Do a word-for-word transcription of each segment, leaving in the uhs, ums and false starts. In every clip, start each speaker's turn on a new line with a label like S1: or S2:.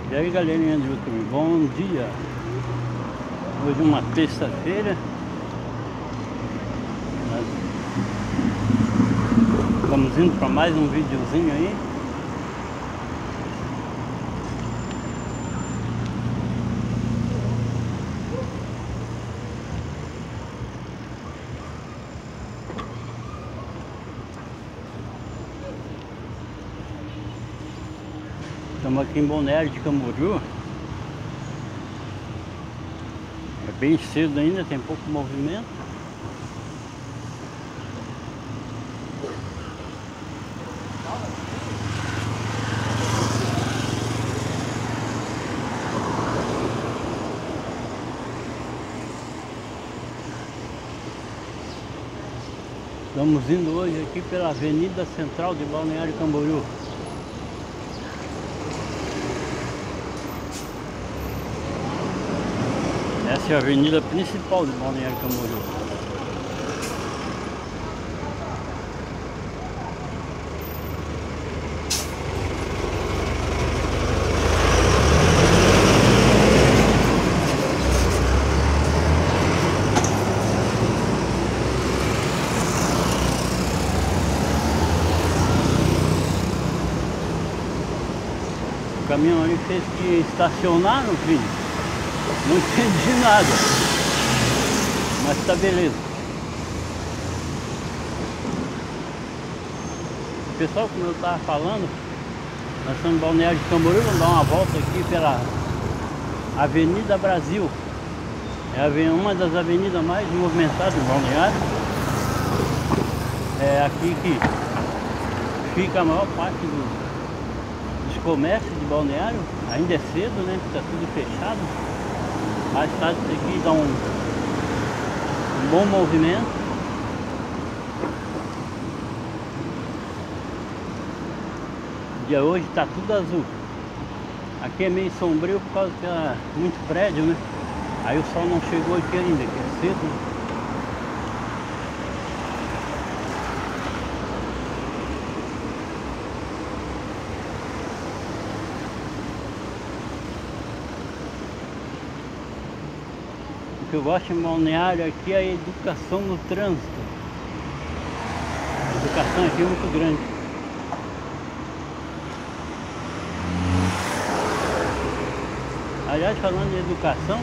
S1: E aí, galerinha do YouTube, bom dia. Hoje é uma terça-feira. Nós estamos indo para mais um videozinho aí. Estamos aqui em Balneário de Camboriú. É bem cedo ainda, tem pouco movimento. Estamos indo hoje aqui pela Avenida Central de Balneário Camboriú. Essa é a avenida principal de Balneário Camboriú. O caminhão ali fez que estacionaram, filho. Não entendi nada, mas tá beleza. Pessoal, como eu tava falando, nós estamos em Balneário de Camboriú. Vamos dar uma volta aqui pela Avenida Brasil. É uma das avenidas mais movimentadas de Balneário. É aqui que fica a maior parte dos, dos comércios de Balneário. Ainda é cedo, né? Está tudo fechado. Mais tarde isso aqui dá um, um bom movimento. O dia hoje está tudo azul. Aqui é meio sombrio por causa que é muito prédio, né? Aí o sol não chegou aqui ainda, que é cedo, né? O que eu gosto em Balneário aqui é a educação no trânsito. A educação aqui é muito grande. Aliás, falando de educação,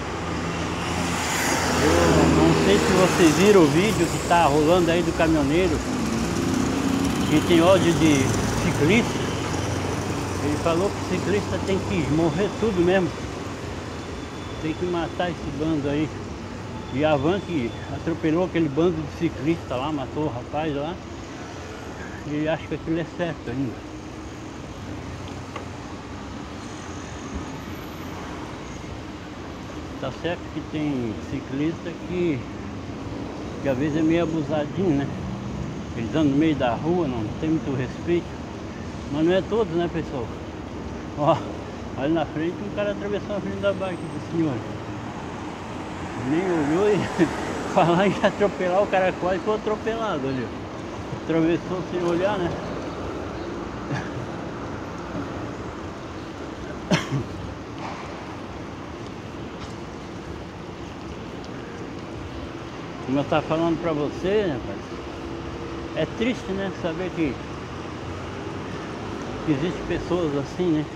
S1: eu não sei se vocês viram o vídeo que está rolando aí do caminhoneiro que tem ódio de ciclista. Ele falou que o ciclista tem que morrer tudo mesmo. Tem que matar esse bando aí. E a van que atropelou aquele bando de ciclista lá, matou o rapaz lá. E acho que aquilo é certo ainda. Tá certo que tem ciclista que, que às vezes é meio abusadinho, né? Eles andam no meio da rua, não tem muito respeito. Mas não é todos, né, pessoal? Ó. Ali na frente, um cara atravessou a frente da bike do senhor. Nem olhou e falar em atropelar, o cara quase foi atropelado ali. Atravessou sem olhar, né? Como eu estava falando pra você, rapaz, é triste, né? Saber que, que existem pessoas assim, né?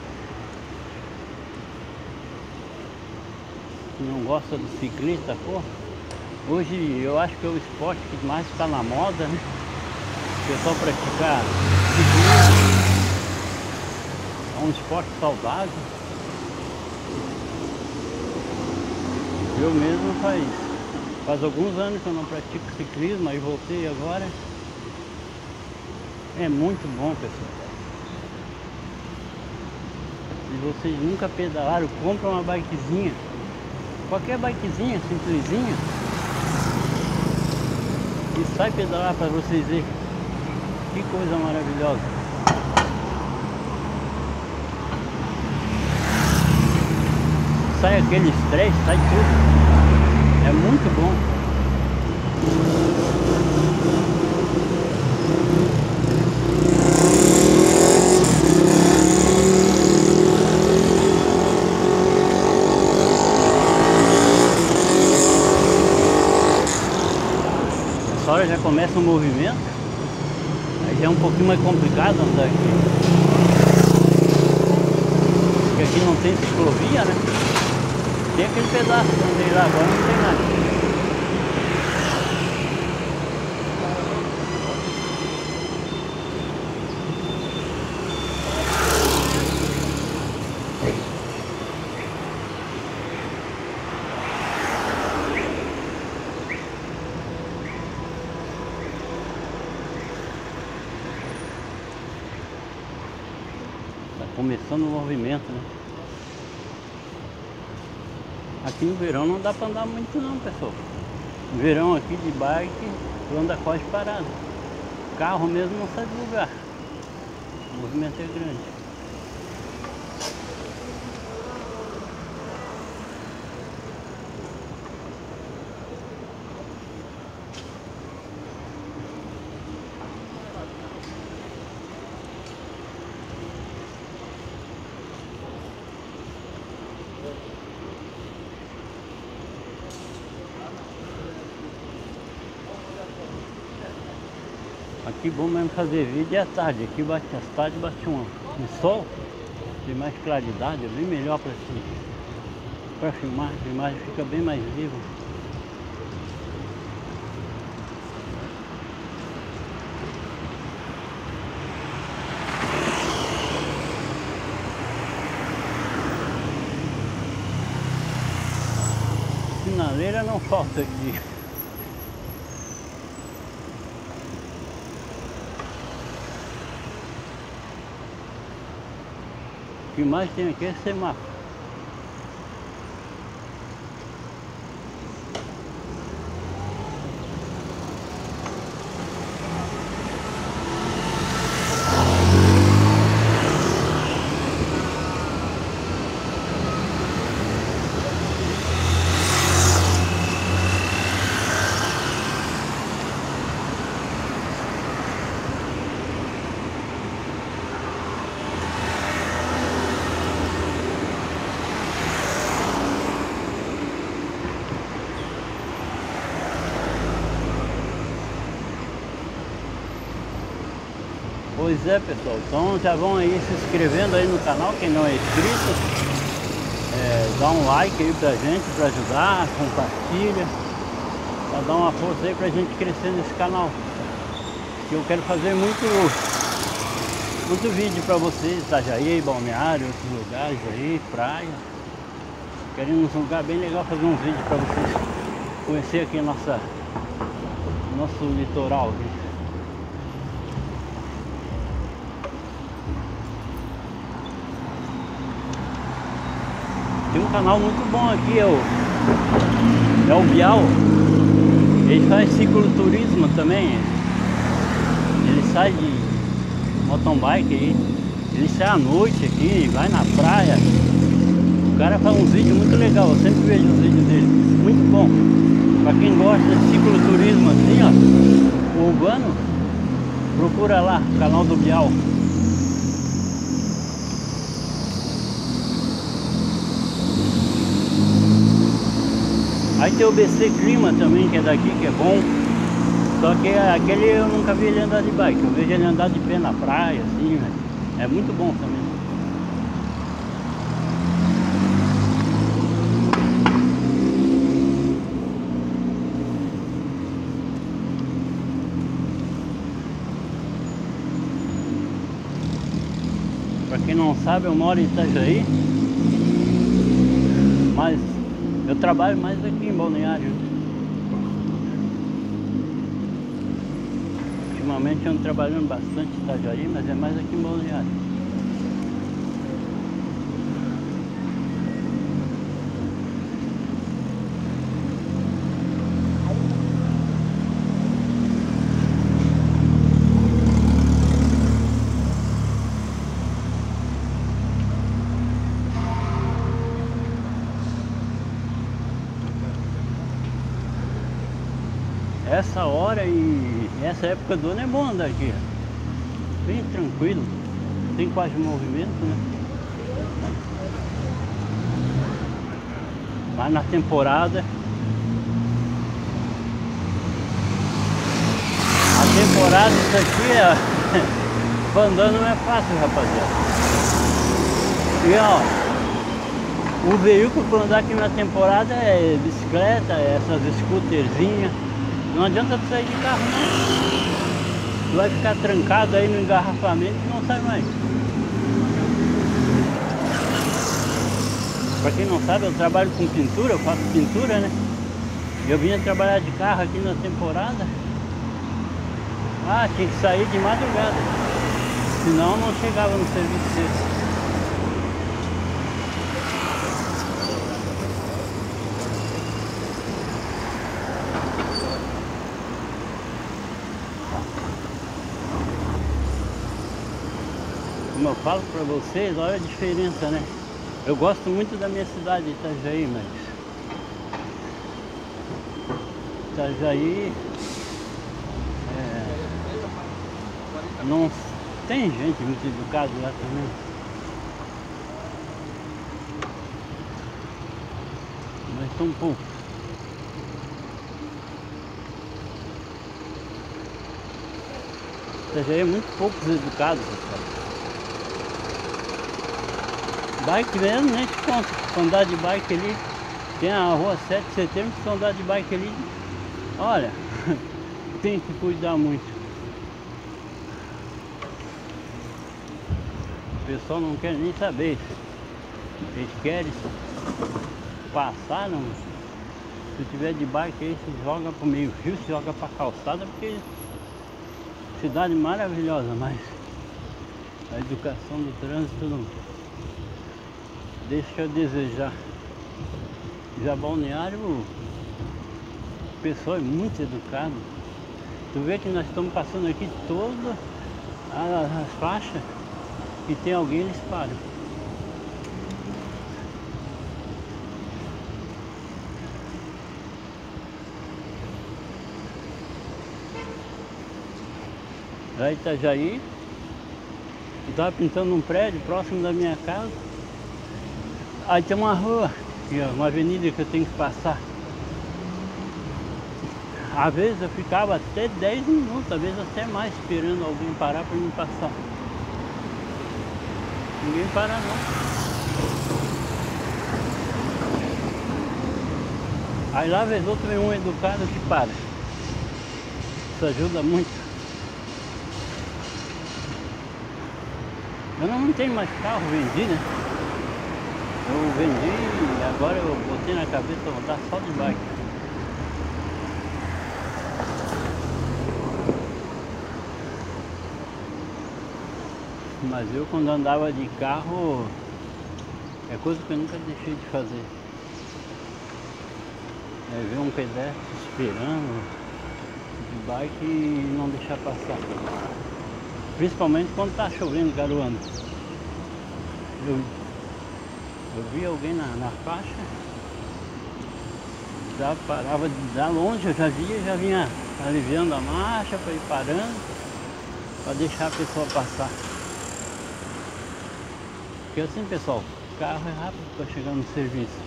S1: Que não gosta do ciclista, pô. Hoje eu acho que é o esporte que mais está na moda, né? O pessoal praticar ciclismo. É um esporte saudável. Eu mesmo faz, faz alguns anos que eu não pratico ciclismo, aí voltei agora. É muito bom, pessoal. Se vocês nunca pedalaram, compra uma bikezinha. Qualquer bikezinha, simplesinha, e sai pedalar para vocês verem que coisa maravilhosa. Sai aquele estresse, sai tudo. É muito bom. hora já começa o movimento, aí já é um pouquinho mais complicado andar aqui. Porque aqui não tem ciclovia, né? Tem aquele pedaço que eu andei lá, agora não tem nada. Começando o movimento, né? Aqui no verão não dá para andar muito não, pessoal. No verão aqui de bike, tu anda quase parado. Carro mesmo não sai do lugar. O movimento é grande. Aqui bom mesmo fazer vídeo é à tarde. Aqui bate as tardes, bate um, um sol, tem mais claridade, é bem melhor para para filmar, a imagem fica bem mais viva. Sinaleira não falta aqui. O que mais tem aqui é semáforo. Pois é, pessoal, então já vão aí se inscrevendo aí no canal, quem não é inscrito, é, dá um like aí pra gente, pra ajudar, compartilha, pra dar uma força aí pra gente crescer nesse canal. Que eu quero fazer muito, muito vídeo pra vocês, Itajaí, Balneário, outros lugares aí, praia. Quero ir num lugar bem legal, fazer uns vídeos pra vocês conhecer aqui nossa, nosso litoral aqui. Tem um canal muito bom aqui, é o, é o Bial. Ele faz cicloturismo também. Ele sai de mountain bike aí. Ele sai à noite aqui, vai na praia. O cara faz uns vídeos muito legais, eu sempre vejo os vídeos dele. Muito bom. Pra quem gosta de cicloturismo assim, ó, urbano, procura lá, o canal do Bial. Aí tem o B C Clima também, que é daqui, que é bom. Só que aquele eu nunca vi ele andar de bike. Eu vejo ele andar de pé na praia, assim, né? É muito bom também. Pra quem não sabe, eu moro em Itajaí, mas eu trabalho mais aqui em Balneário. Ultimamente eu ando trabalhando bastante em Itajaí, mas é mais aqui em Balneário. Essa hora e essa época do ano é bom andar aqui, bem tranquilo, tem quase movimento, né? Mas na temporada temporada isso aqui, ó, andando não é fácil, rapaziada. E ó, o veículo para andar aqui na temporada é bicicleta, é essas scooterzinhas. Não adianta tu sair de carro não. Tu vai ficar trancado aí no engarrafamento e não sai mais. Pra quem não sabe, eu trabalho com pintura, eu faço pintura, né? Eu vinha trabalhar de carro aqui na temporada. Ah, tinha que sair de madrugada, senão não chegava no serviço cedo. Como eu falo pra vocês, olha a diferença, né? Eu gosto muito da minha cidade, Itajaí, mas Itajaí é, não tem gente muito educada lá também. Mas são poucos. Itajaí é muito poucos educados, pessoal. Bike mesmo, nem te conta. Se andar de bike ali, tem a rua sete de setembro, se andar de bike ali, olha, tem que cuidar muito. O pessoal não quer nem saber. Eles querem passar, não. Se tiver de bike aí, se joga pro meio fio, se joga pra calçada, porque cidade maravilhosa, mas a educação do trânsito não deixa a desejar. Já Balneário, o pessoal é muito educado. Tu vê que nós estamos passando aqui todas as faixas e tem alguém, eles param. Lá em Itajaí, eu estava pintando um prédio próximo da minha casa. Aí tem uma rua, uma avenida que eu tenho que passar. Às vezes eu ficava até dez minutos, às vezes até mais, esperando alguém parar para me passar. Ninguém para não. Aí lá vez outro vem um educado que para. Isso ajuda muito. Eu não, não tenho mais carro, vendi, né? Eu vendi e agora eu botei na cabeça pra voltar só de bike. Mas eu quando andava de carro, é coisa que eu nunca deixei de fazer. É ver um pedestre esperando de bike e não deixar passar. Principalmente quando tá chovendo, garoando. Eu, eu vi alguém na, na faixa, já parava de dar longe, eu já via, já vinha aliviando a marcha para ir parando, para deixar a pessoa passar. Porque assim, pessoal, o carro é rápido para chegar no serviço.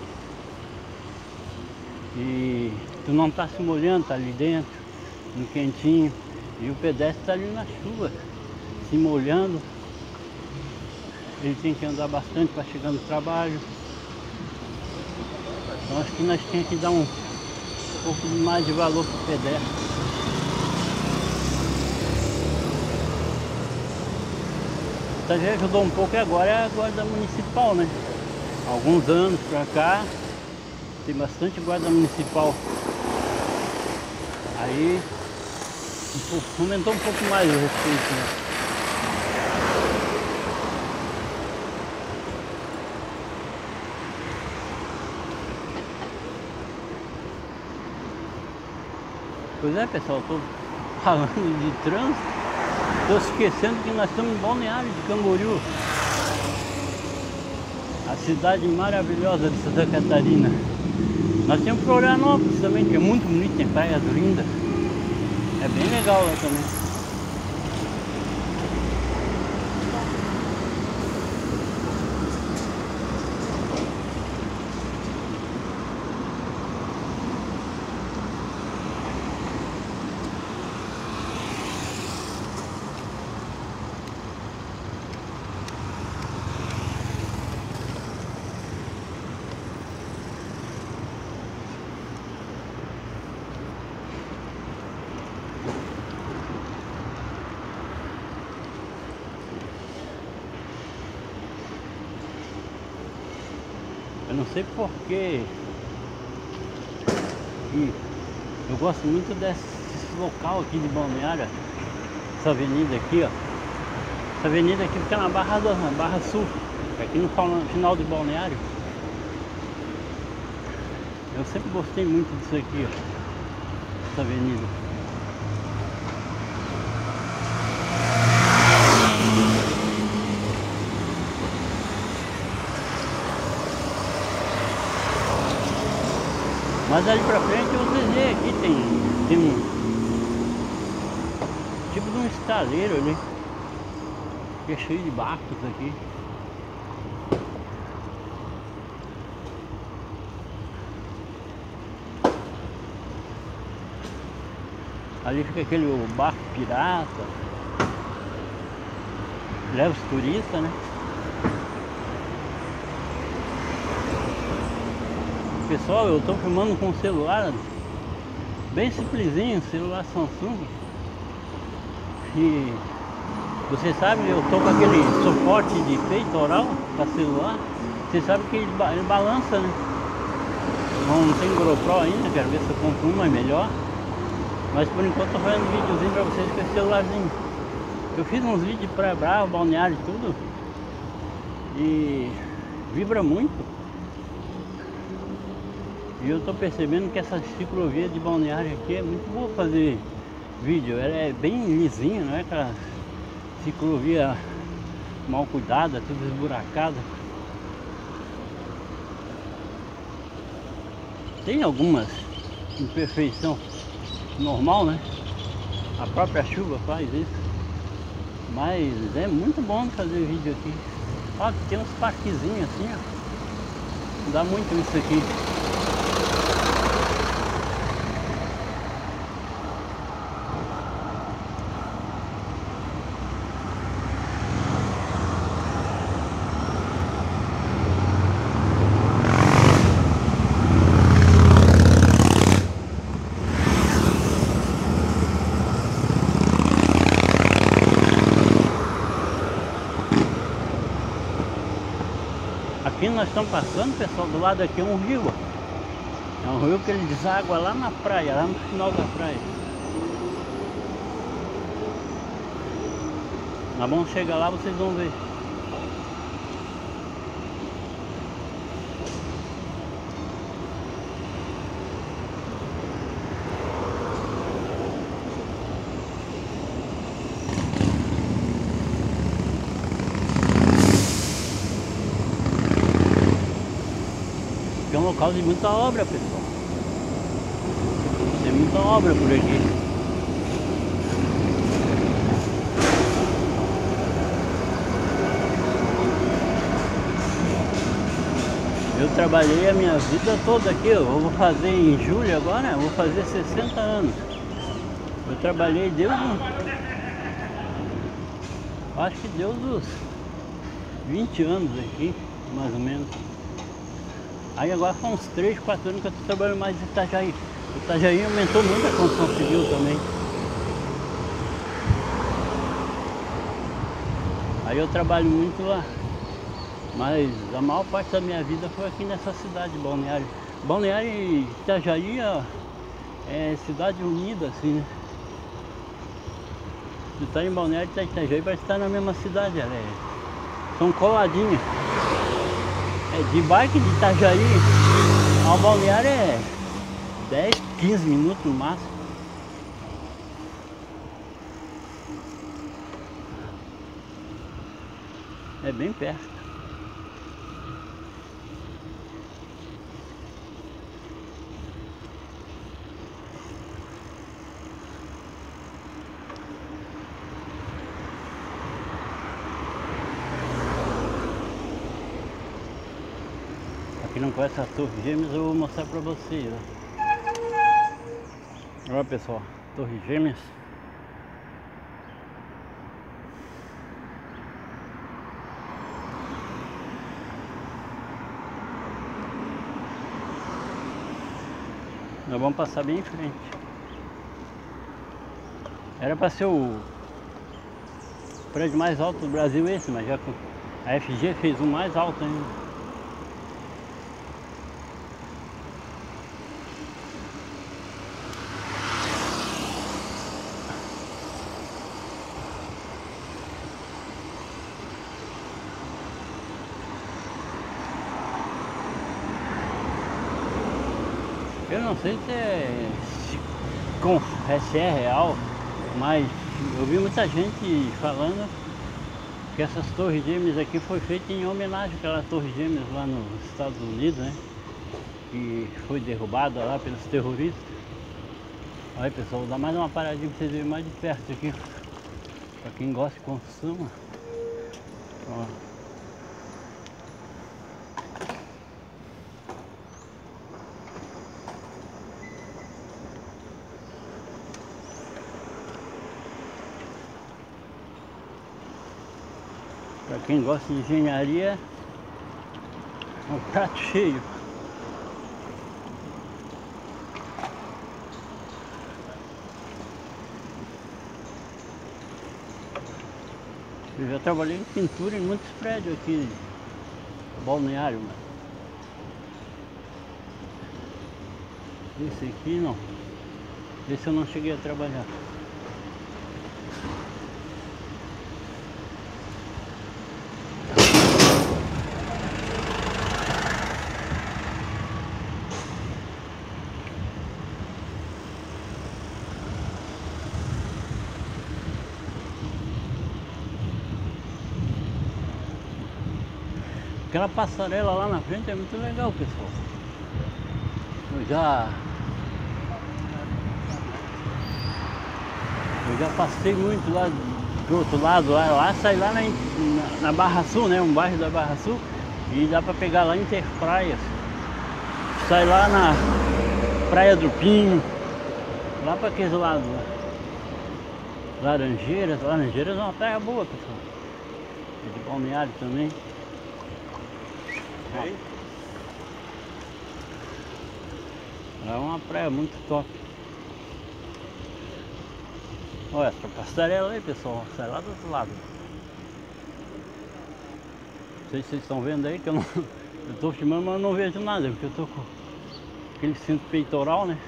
S1: E tu não tá se molhando, tá ali dentro, no quentinho, e o pedestre tá ali na chuva, se molhando. Ele tem que andar bastante para chegar no trabalho. Então acho que nós temos que dar um pouco mais de valor para o pedestre. Então já ajudou um pouco e agora é a guarda municipal, né? Alguns anos para cá tem bastante guarda municipal. Aí aumentou um pouco mais o respeito, né? Pois é, pessoal, estou falando de trânsito, estou esquecendo que nós estamos em Balneário de Camboriú, a cidade maravilhosa de Santa Catarina. Nós temos Florianópolis também, que é muito bonito, tem praias lindas, é bem legal lá também. Eu não sei porquê. E eu gosto muito desse local aqui de Balneário. Essa avenida aqui, ó. Essa avenida aqui fica na Barra, da, na Barra Sul, aqui no final de Balneário. Eu sempre gostei muito disso aqui, ó. Essa avenida. Mas ali pra frente vocês veem aqui tem, tem um tipo de um estaleiro ali, que é cheio de barcos aqui. Ali fica aquele barco pirata, leva os turistas, né? Pessoal, eu estou filmando com um celular bem simplesinho, celular Samsung. E você sabe, eu estou com aquele suporte de peitoral para celular. Você sabe que ele, ele balança, né? Não, não tem GoPro ainda, quero ver se eu compro uma melhor. Mas por enquanto estou fazendo um videozinho para vocês com esse celularzinho. Eu fiz uns vídeos de Praia Brava, Balneário e tudo. E vibra muito. E eu tô percebendo que essa ciclovia de Balneário aqui é muito boa fazer vídeo. Ela é bem lisinha, não é aquela ciclovia mal cuidada, tudo esburacada. Tem algumas imperfeição normal, né? A própria chuva faz isso. Mas é muito bom fazer vídeo aqui. Ó, tem uns parquezinhos assim, ó. Dá muito isso aqui. Aqui nós estamos passando, pessoal, do lado aqui é um rio. É um rio que ele deságua lá na praia, lá no final da praia. Mas vamos chegar lá, vocês vão ver. É um local de muita obra, pessoal. Tem muita obra por aqui. Eu trabalhei a minha vida toda aqui. Eu vou fazer em julho agora, eu vou fazer sessenta anos. Eu trabalhei desde... acho que deu uns vinte anos aqui, mais ou menos. Aí agora são uns três, quatro anos que eu estou trabalhando mais em Itajaí. O Itajaí aumentou muito a construção civil também. Aí eu trabalho muito lá. Mas a maior parte da minha vida foi aqui nessa cidade, Balneário. Balneário e Itajaí é cidade unida, assim, né? Se está em Balneário e Itajaí, parece que está na mesma cidade. Ela é... são coladinhas. É, de bike de Itajaí ao Balneário é dez, quinze minutos no máximo. É bem perto. Quem não conhece a Torre Gêmeas, eu vou mostrar pra vocês. Ó. Olha, pessoal, Torre Gêmeas. Nós vamos passar bem em frente. Era para ser o prédio mais alto do Brasil esse, mas já a F G fez um mais alto ainda. não sei se é, se, com, se é real, mas eu vi muita gente falando que essas torres gêmeas aqui foi feita em homenagem àquela torre gêmeas lá nos Estados Unidos, né? Que foi derrubada lá pelos terroristas. Aí pessoal, vou dar mais uma paradinha pra vocês verem mais de perto aqui. Pra quem gosta de construção. Ó. Pra quem gosta de engenharia, é um prato cheio. Eu já trabalhei em pintura em muitos prédios aqui, balneário, mano. Esse aqui não. Esse eu não cheguei a trabalhar. Aquela passarela lá na frente é muito legal, pessoal. Eu já Eu já passei muito lá do outro lado, lá, lá sai lá na, na, na Barra Sul, né? Um bairro da Barra Sul. E dá pra pegar lá Interpraias. Sai lá na Praia do Pinho. Lá pra aqueles lados lá. Laranjeiras. Laranjeiras é uma praia boa, pessoal. É de balneário também. É uma praia muito top. Olha essa passarela aí, pessoal, sai lá do outro lado. Não sei se vocês estão vendo aí, que eu não. Eu tô filmando, mas eu não vejo nada, porque eu tô com aquele cinto peitoral, né?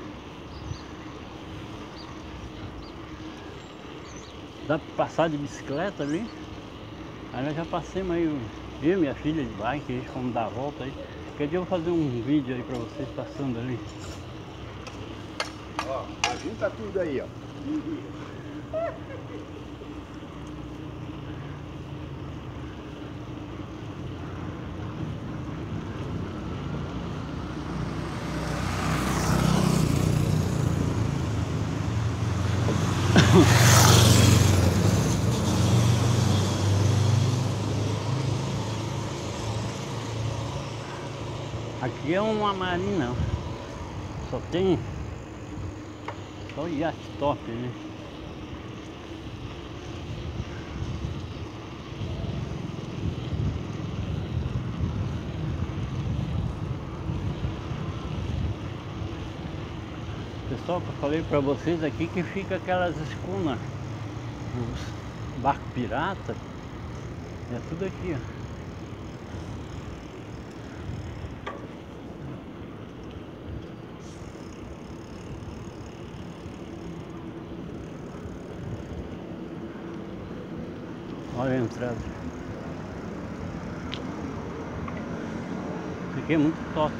S1: Dá pra passar de bicicleta ali. Aí nós já passamos aí, eu e minha filha de bike, a gente fomos dar a volta aí. Quer dia eu vou fazer um vídeo aí pra vocês passando ali.
S2: Ó, ajunta tudo aí, ó.
S1: Aqui é uma marina, só tem só iate top, né? Pessoal, que eu falei pra vocês aqui que fica aquelas escunas, os barcos pirata, é tudo aqui, ó. Olha a entrada. Isso aqui é muito top.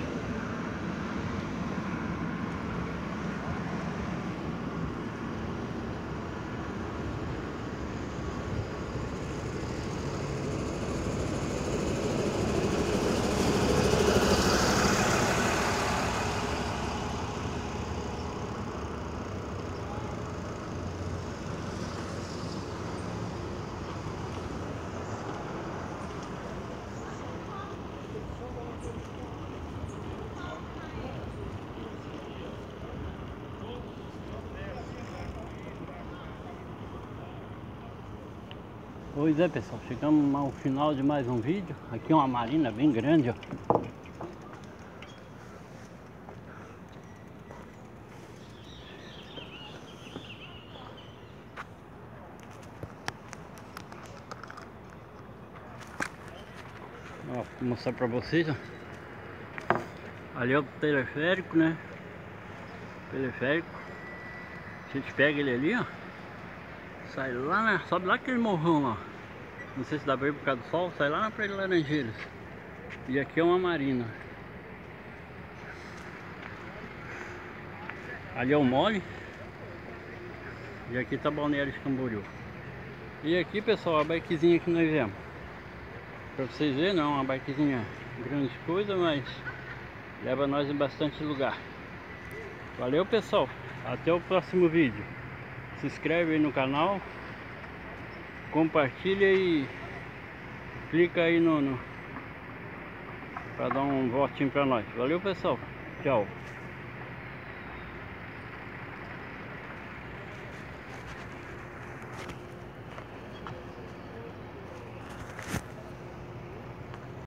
S1: Pois é, pessoal, chegamos ao final de mais um vídeo. Aqui é uma marina bem grande, ó. Ó, vou mostrar pra vocês, ó. Ali é o teleférico, né? Teleférico. A gente pega ele ali, ó. Sai lá, na, sobe lá aquele morrão lá. Não sei se dá pra ir por causa do sol. Sai lá na Praia de Laranjeiras. E aqui é uma marina. Ali é o Mole. E aqui tá Balneário de Camboriú. E aqui, pessoal, a bikezinha que nós viemos. Pra vocês verem, não é uma bikezinha grande coisa, mas leva nós em bastante lugar. Valeu, pessoal. Até o próximo vídeo. Se inscreve aí no canal, compartilha e clica aí no, no para dar um votinho pra nós. Valeu, pessoal. Tchau.